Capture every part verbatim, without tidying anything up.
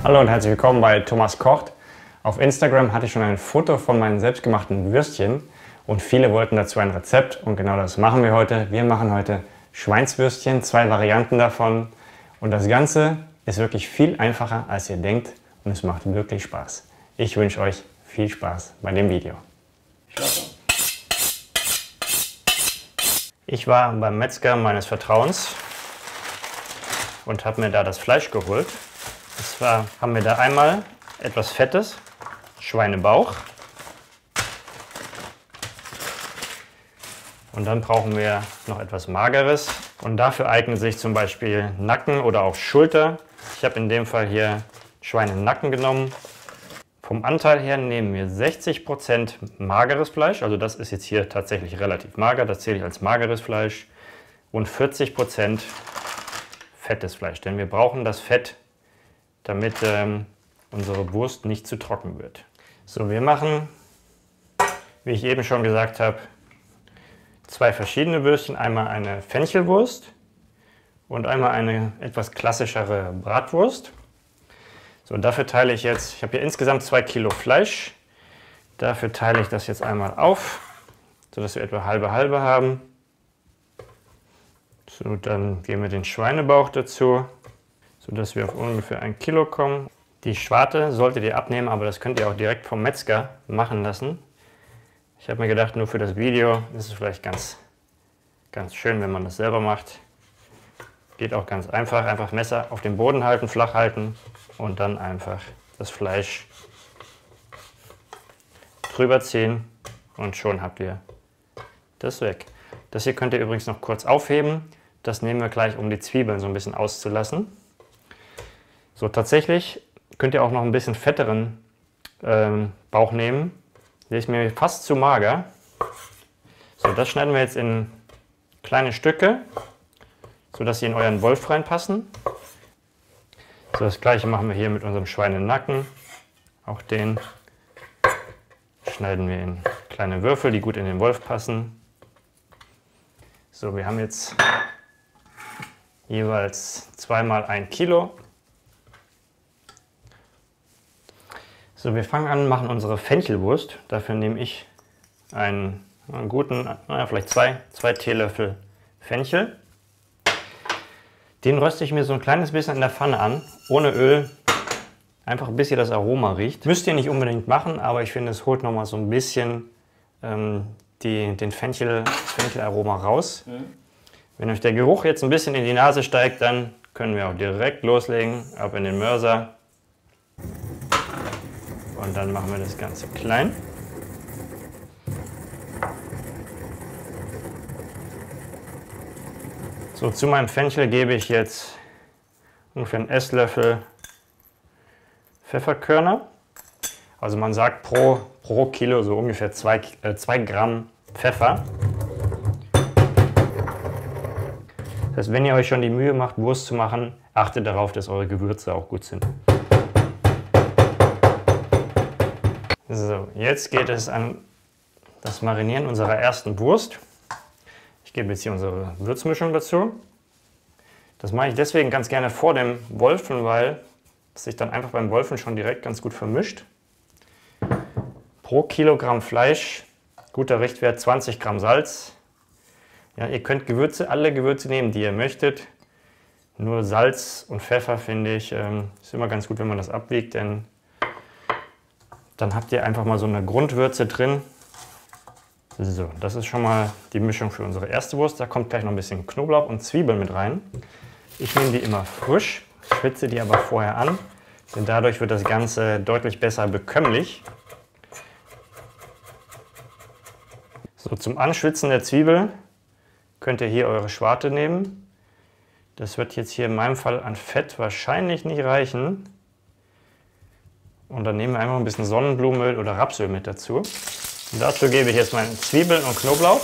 Hallo und herzlich willkommen bei Thomas Kocht. Auf Instagram hatte ich schon ein Foto von meinen selbstgemachten Würstchen und viele wollten dazu ein Rezept und genau das machen wir heute. Wir machen heute Schweinswürstchen, zwei Varianten davon und das Ganze ist wirklich viel einfacher als ihr denkt und es macht wirklich Spaß. Ich wünsche euch viel Spaß bei dem Video. Ich war beim Metzger meines Vertrauens und habe mir da das Fleisch geholt. Und zwar haben wir da einmal etwas Fettes, Schweinebauch. Und dann brauchen wir noch etwas Mageres. Und dafür eignet sich zum Beispiel Nacken oder auch Schulter. Ich habe in dem Fall hier Schweinenacken genommen. Vom Anteil her nehmen wir sechzig Prozent mageres Fleisch. Also das ist jetzt hier tatsächlich relativ mager. Das zähle ich als mageres Fleisch. Und vierzig Prozent fettes Fleisch. Denn wir brauchen das Fett, damit ähm, unsere Wurst nicht zu trocken wird. So, wir machen, wie ich eben schon gesagt habe, zwei verschiedene Würstchen. Einmal eine Fenchelwurst und einmal eine etwas klassischere Bratwurst. So, dafür teile ich jetzt, ich habe hier insgesamt zwei Kilo Fleisch. Dafür teile ich das jetzt einmal auf, sodass wir etwa halbe halbe haben. So, dann geben wir den Schweinebauch dazu, sodass wir auf ungefähr ein Kilo kommen. Die Schwarte solltet ihr abnehmen, aber das könnt ihr auch direkt vom Metzger machen lassen. Ich habe mir gedacht, nur für das Video ist es vielleicht ganz, ganz schön, wenn man das selber macht. Geht auch ganz einfach. Einfach Messer auf den Boden halten, flach halten und dann einfach das Fleisch drüber ziehen und schon habt ihr das weg. Das hier könnt ihr übrigens noch kurz aufheben. Das nehmen wir gleich, um die Zwiebeln so ein bisschen auszulassen. So, tatsächlich könnt ihr auch noch ein bisschen fetteren ähm, Bauch nehmen. Der ist mir fast zu mager. So, das schneiden wir jetzt in kleine Stücke, sodass sie in euren Wolf reinpassen. So, das gleiche machen wir hier mit unserem Schweinenacken. Auch den schneiden wir in kleine Würfel, die gut in den Wolf passen. So, wir haben jetzt jeweils zweimal ein Kilo. So, wir fangen an, machen unsere Fenchelwurst. Dafür nehme ich einen, einen guten, naja, vielleicht zwei, zwei Teelöffel Fenchel. Den röste ich mir so ein kleines bisschen in der Pfanne an, ohne Öl, einfach bis ihr das Aroma riecht. Müsst ihr nicht unbedingt machen, aber ich finde, es holt nochmal so ein bisschen ähm, die, den Fenchel, das Fenchelaroma raus. Mhm. Wenn euch der Geruch jetzt ein bisschen in die Nase steigt, dann können wir auch direkt loslegen, ab in den Mörser. Und dann machen wir das Ganze klein. So, zu meinem Fenchel gebe ich jetzt ungefähr einen Esslöffel Pfefferkörner. Also man sagt pro, pro Kilo so ungefähr zwei Gramm Pfeffer. Das heißt, wenn ihr euch schon die Mühe macht, Wurst zu machen, achtet darauf, dass eure Gewürze auch gut sind. So, jetzt geht es an das Marinieren unserer ersten Wurst. Ich gebe jetzt hier unsere Würzmischung dazu. Das mache ich deswegen ganz gerne vor dem Wolfen, weil es sich dann einfach beim Wolfen schon direkt ganz gut vermischt. Pro Kilogramm Fleisch, guter Richtwert, zwanzig Gramm Salz. Ja, ihr könnt Gewürze, alle Gewürze nehmen, die ihr möchtet. Nur Salz und Pfeffer, finde ich, ähm, ist immer ganz gut, wenn man das abwiegt, denn dann habt ihr einfach mal so eine Grundwürze drin. So, das ist schon mal die Mischung für unsere erste Wurst. Da kommt gleich noch ein bisschen Knoblauch und Zwiebeln mit rein. Ich nehme die immer frisch, schwitze die aber vorher an, denn dadurch wird das Ganze deutlich besser bekömmlich. So, zum Anschwitzen der Zwiebel könnt ihr hier eure Schwarte nehmen. Das wird jetzt hier in meinem Fall an Fett wahrscheinlich nicht reichen. Und dann nehmen wir einfach ein bisschen Sonnenblumenöl oder Rapsöl mit dazu. Und dazu gebe ich jetzt meine Zwiebeln und Knoblauch.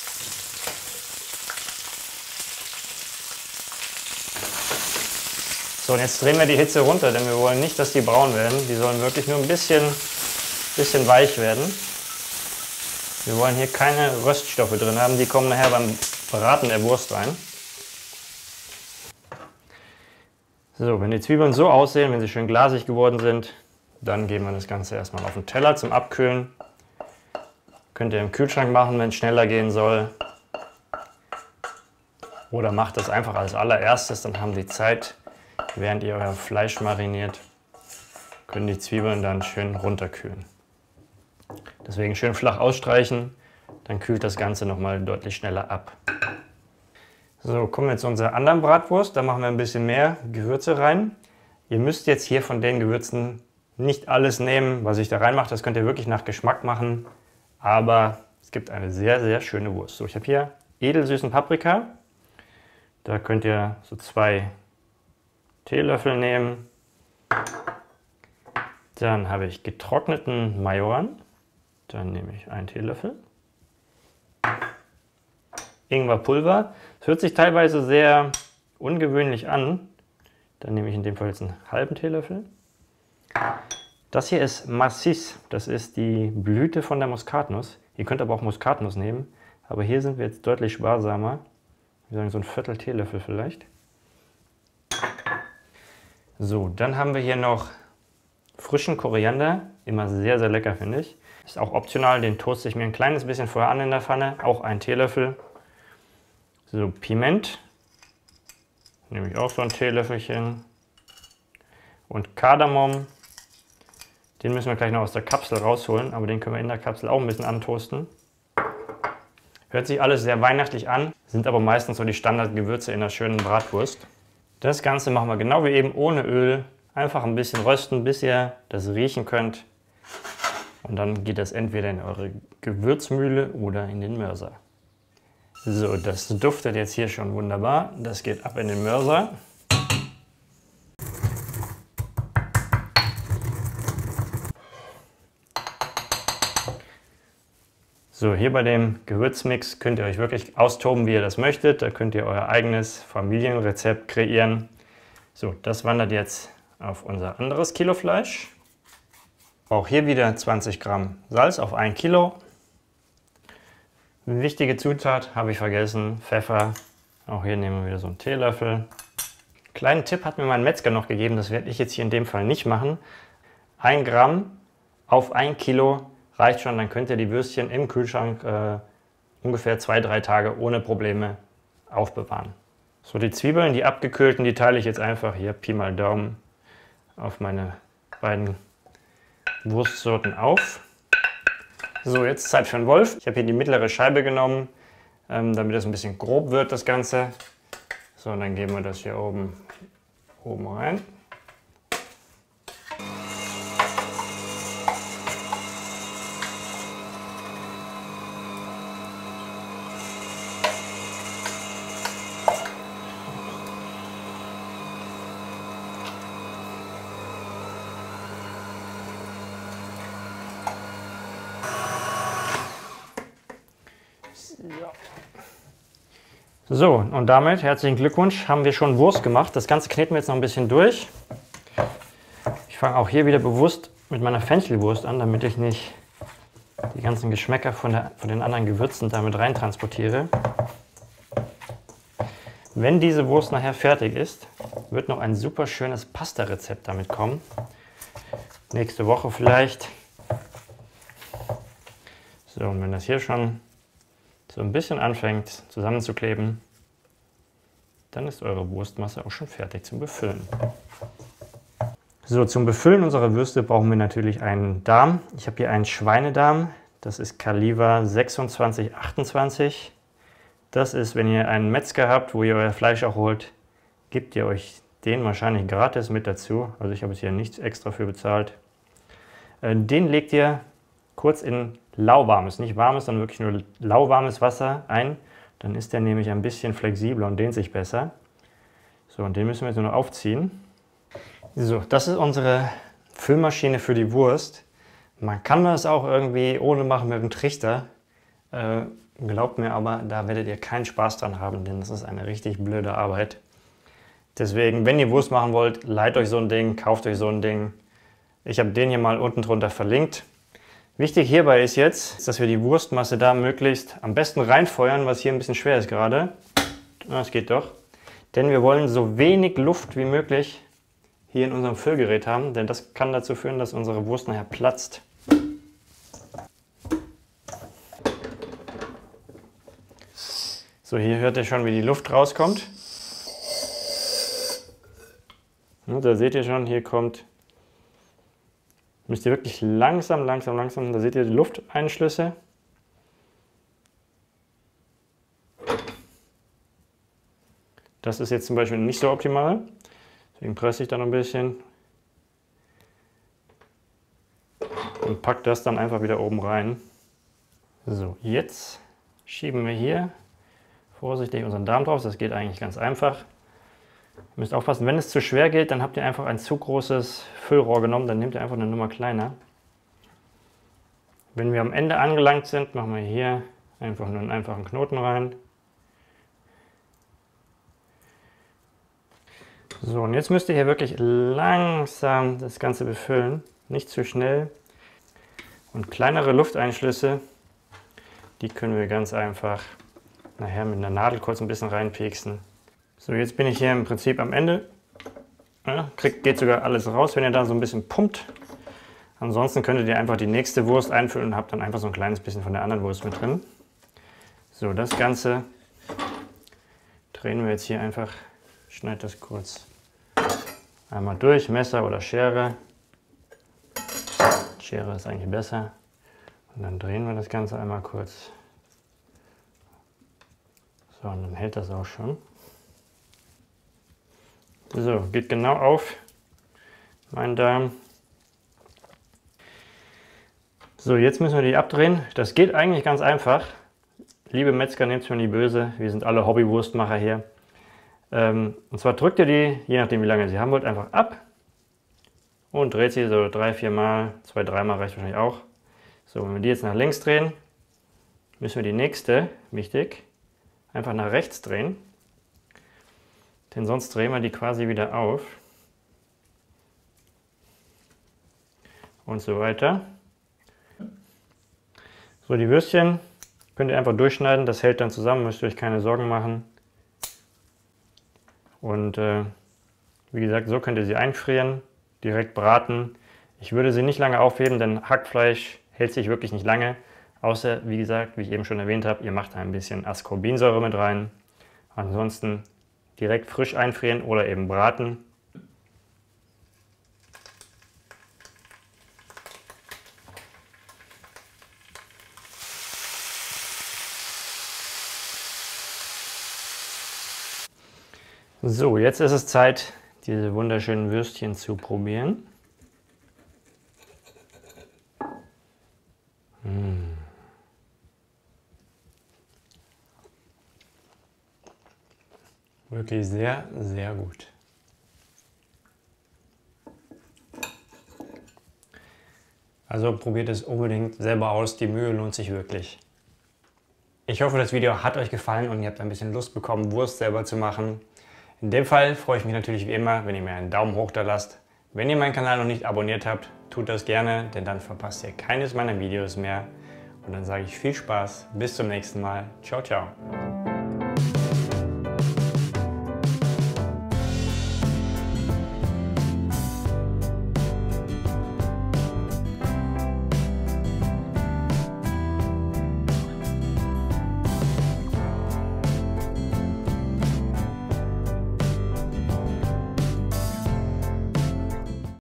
So, und jetzt drehen wir die Hitze runter, denn wir wollen nicht, dass die braun werden. Die sollen wirklich nur ein bisschen, bisschen weich werden. Wir wollen hier keine Röststoffe drin haben, die kommen nachher beim Braten der Wurst rein. So, wenn die Zwiebeln so aussehen, wenn sie schön glasig geworden sind, dann geben wir das Ganze erstmal auf den Teller zum Abkühlen. Könnt ihr im Kühlschrank machen, wenn es schneller gehen soll. Oder macht das einfach als allererstes, dann haben die Zeit, während ihr euer Fleisch mariniert, können die Zwiebeln dann schön runterkühlen. Deswegen schön flach ausstreichen, dann kühlt das Ganze nochmal deutlich schneller ab. So, kommen wir zu unserer anderen Bratwurst. Da machen wir ein bisschen mehr Gewürze rein. Ihr müsst jetzt hier von den Gewürzen nicht alles nehmen, was ich da reinmache. Das könnt ihr wirklich nach Geschmack machen. Aber es gibt eine sehr, sehr schöne Wurst. So, ich habe hier edelsüßen Paprika. Da könnt ihr so zwei Teelöffel nehmen. Dann habe ich getrockneten Majoran. Dann nehme ich einen Teelöffel. Ingwerpulver. Es hört sich teilweise sehr ungewöhnlich an. Dann nehme ich in dem Fall jetzt einen halben Teelöffel. Das hier ist Massis. Das ist die Blüte von der Muskatnuss. Ihr könnt aber auch Muskatnuss nehmen. Aber hier sind wir jetzt deutlich sparsamer. Wir sagen so ein Viertel Teelöffel vielleicht. So, dann haben wir hier noch frischen Koriander. Immer sehr, sehr lecker, finde ich. Ist auch optional. Den toaste ich mir ein kleines bisschen vorher an in der Pfanne. Auch ein Teelöffel. So, Piment. Nehme ich auch so ein Teelöffelchen. Und Kardamom. Den müssen wir gleich noch aus der Kapsel rausholen, aber den können wir in der Kapsel auch ein bisschen antoasten. Hört sich alles sehr weihnachtlich an, sind aber meistens so die Standardgewürze in einer schönen Bratwurst. Das Ganze machen wir genau wie eben ohne Öl. Einfach ein bisschen rösten, bis ihr das riechen könnt. Und dann geht das entweder in eure Gewürzmühle oder in den Mörser. So, das duftet jetzt hier schon wunderbar. Das geht ab in den Mörser. So, hier bei dem Gewürzmix könnt ihr euch wirklich austoben, wie ihr das möchtet. Da könnt ihr euer eigenes Familienrezept kreieren. So, das wandert jetzt auf unser anderes Kilo Fleisch. Auch hier wieder zwanzig Gramm Salz auf ein Kilo. Wichtige Zutat habe ich vergessen, Pfeffer. Auch hier nehmen wir wieder so einen Teelöffel. Kleinen Tipp hat mir mein Metzger noch gegeben, das werde ich jetzt hier in dem Fall nicht machen. ein Gramm auf ein Kilo reicht schon, dann könnt ihr die Würstchen im Kühlschrank äh, ungefähr zwei, drei Tage ohne Probleme aufbewahren. So, die Zwiebeln, die abgekühlten, die teile ich jetzt einfach hier Pi mal Daumen auf meine beiden Wurstsorten auf. So, jetzt Zeit für einen Wolf. Ich habe hier die mittlere Scheibe genommen, ähm, damit es ein bisschen grob wird, das Ganze. So, und dann geben wir das hier oben, oben rein. So, und damit herzlichen Glückwunsch, haben wir schon Wurst gemacht. Das Ganze kneten wir jetzt noch ein bisschen durch. Ich fange auch hier wieder bewusst mit meiner Fenchelwurst an, damit ich nicht die ganzen Geschmäcker von, der, von den anderen Gewürzen damit rein transportiere. Wenn diese Wurst nachher fertig ist, wird noch ein super schönes Pasta-Rezept damit kommen. Nächste Woche vielleicht. So, und wenn das hier schon so ein bisschen anfängt zusammenzukleben, dann ist eure Wurstmasse auch schon fertig zum Befüllen. So, zum Befüllen unserer Würste brauchen wir natürlich einen Darm. Ich habe hier einen Schweinedarm, das ist Kaliber sechsundzwanzig achtundzwanzig. Das ist, wenn ihr einen Metzger habt, wo ihr euer Fleisch auch holt, gebt ihr euch den wahrscheinlich gratis mit dazu. Also ich habe jetzt hier nichts extra für bezahlt. Den legt ihr kurz in lauwarmes, nicht warmes, sondern wirklich nur lauwarmes Wasser ein. Dann ist der nämlich ein bisschen flexibler und dehnt sich besser. So, und den müssen wir jetzt nur noch aufziehen. So, das ist unsere Füllmaschine für die Wurst. Man kann das auch irgendwie ohne machen mit dem Trichter. Äh, glaubt mir aber, da werdet ihr keinen Spaß dran haben, denn das ist eine richtig blöde Arbeit. Deswegen, wenn ihr Wurst machen wollt, leiht euch so ein Ding, kauft euch so ein Ding. Ich habe den hier mal unten drunter verlinkt. Wichtig hierbei ist jetzt, dass wir die Wurstmasse da möglichst am besten reinfeuern, was hier ein bisschen schwer ist gerade. Das geht doch. Denn wir wollen so wenig Luft wie möglich hier in unserem Füllgerät haben, denn das kann dazu führen, dass unsere Wurst nachher platzt. So, hier hört ihr schon, wie die Luft rauskommt. Ja, da seht ihr schon, hier kommt, müsst ihr wirklich langsam, langsam, langsam, da seht ihr die Lufteinschlüsse. Das ist jetzt zum Beispiel nicht so optimal, deswegen presse ich da noch ein bisschen und packe das dann einfach wieder oben rein. So, jetzt schieben wir hier vorsichtig unseren Darm drauf, das geht eigentlich ganz einfach. Ihr müsst aufpassen, wenn es zu schwer geht, dann habt ihr einfach ein zu großes Füllrohr genommen, dann nehmt ihr einfach eine Nummer kleiner. Wenn wir am Ende angelangt sind, machen wir hier einfach nur einen einfachen Knoten rein. So, und jetzt müsst ihr hier wirklich langsam das Ganze befüllen, nicht zu schnell. Und kleinere Lufteinschlüsse, die können wir ganz einfach nachher mit einer Nadel kurz ein bisschen reinpieksen. So, jetzt bin ich hier im Prinzip am Ende. Ja, kriegt, geht sogar alles raus, wenn ihr da so ein bisschen pumpt. Ansonsten könntet ihr einfach die nächste Wurst einfüllen und habt dann einfach so ein kleines bisschen von der anderen Wurst mit drin. So, das Ganze drehen wir jetzt hier einfach. Ich schneide das kurz einmal durch, Messer oder Schere. Schere ist eigentlich besser. Und dann drehen wir das Ganze einmal kurz. So, und dann hält das auch schon. So, geht genau auf, mein Darm. So, jetzt müssen wir die abdrehen. Das geht eigentlich ganz einfach. Liebe Metzger, nehmt es mir nicht böse, wir sind alle Hobbywurstmacher hier. Ähm, und zwar drückt ihr die, je nachdem wie lange ihr sie haben wollt, einfach ab und dreht sie so drei, vier Mal, zwei, dreimal reicht wahrscheinlich auch. So, wenn wir die jetzt nach links drehen, müssen wir die nächste, wichtig, einfach nach rechts drehen. Denn sonst drehen wir die quasi wieder auf. Und so weiter. So, die Würstchen könnt ihr einfach durchschneiden, das hält dann zusammen, müsst ihr euch keine Sorgen machen. Und äh, wie gesagt, so könnt ihr sie einfrieren, direkt braten. Ich würde sie nicht lange aufheben, denn Hackfleisch hält sich wirklich nicht lange. Außer, wie gesagt, wie ich eben schon erwähnt habe, ihr macht ein bisschen Ascorbinsäure mit rein. Ansonsten direkt frisch einfrieren oder eben braten. So, jetzt ist es Zeit, diese wunderschönen Würstchen zu probieren. Mmh. Wirklich sehr, sehr gut. Also probiert es unbedingt selber aus, die Mühe lohnt sich wirklich. Ich hoffe, das Video hat euch gefallen und ihr habt ein bisschen Lust bekommen, Wurst selber zu machen. In dem Fall freue ich mich natürlich wie immer, wenn ihr mir einen Daumen hoch da lasst. Wenn ihr meinen Kanal noch nicht abonniert habt, tut das gerne, denn dann verpasst ihr keines meiner Videos mehr. Und dann sage ich viel Spaß, bis zum nächsten Mal. Ciao, ciao.